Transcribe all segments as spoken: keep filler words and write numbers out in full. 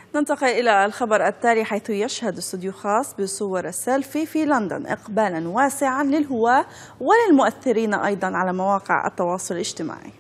ننتقل إلى الخبر التالي، حيث يشهد استوديو خاص بصور السيلفي في لندن إقبالا واسعا للهواة وللمؤثرين أيضا على مواقع التواصل الاجتماعي.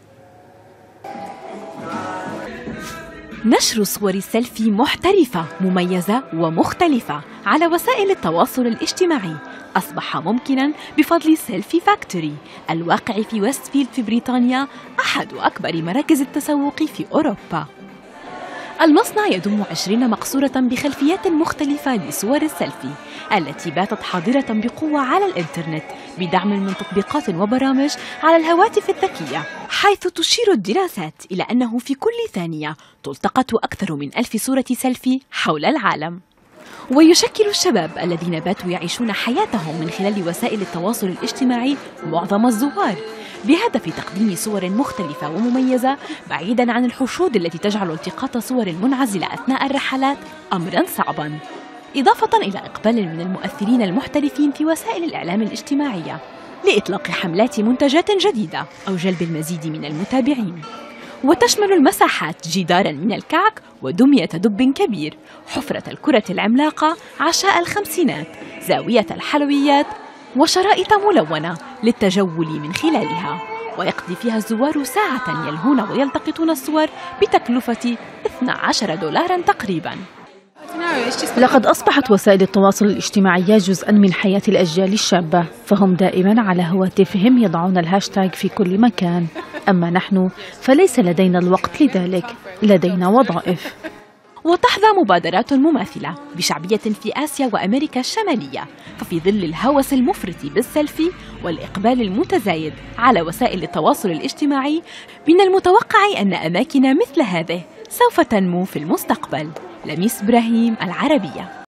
نشر صور السيلفي محترفة مميزة ومختلفة على وسائل التواصل الاجتماعي أصبح ممكنا بفضل سيلفي فاكتوري الواقع في ويستفيلد في بريطانيا، أحد أكبر مراكز التسوق في أوروبا. المصنع يضم عشرين مقصورة بخلفيات مختلفة لصور السيلفي التي باتت حاضرة بقوة على الإنترنت بدعم من تطبيقات وبرامج على الهواتف الذكية، حيث تشير الدراسات إلى أنه في كل ثانية تلتقط أكثر من ألف صورة سيلفي حول العالم. ويشكل الشباب الذين باتوا يعيشون حياتهم من خلال وسائل التواصل الاجتماعي معظم الزوار، بهدف تقديم صور مختلفة ومميزة بعيداً عن الحشود التي تجعل التقاط صور منعزلة أثناء الرحلات أمراً صعباً، إضافة إلى إقبال من المؤثرين المحترفين في وسائل الإعلام الاجتماعية لإطلاق حملات منتجات جديدة أو جلب المزيد من المتابعين. وتشمل المساحات جداراً من الكعك ودمية دب كبير، حفرة الكرة العملاقة، عشاء الخمسينات، زاوية الحلويات، وشرائط ملونة للتجول من خلالها، ويقضي فيها الزوار ساعة يلهون ويلتقطون الصور بتكلفة اثني عشر دولاراً تقريباً. لقد أصبحت وسائل التواصل الاجتماعي جزءاً من حياة الأجيال الشابة، فهم دائماً على هواتفهم يضعون الهاشتاج في كل مكان، أما نحن فليس لدينا الوقت لذلك، لدينا وظائف. وتحظى مبادرات مماثلة بشعبية في آسيا وأمريكا الشمالية، ففي ظل الهوس المفرط بالسيلفي والإقبال المتزايد على وسائل التواصل الاجتماعي من المتوقع أن أماكن مثل هذه سوف تنمو في المستقبل. لميس إبراهيم، العربية.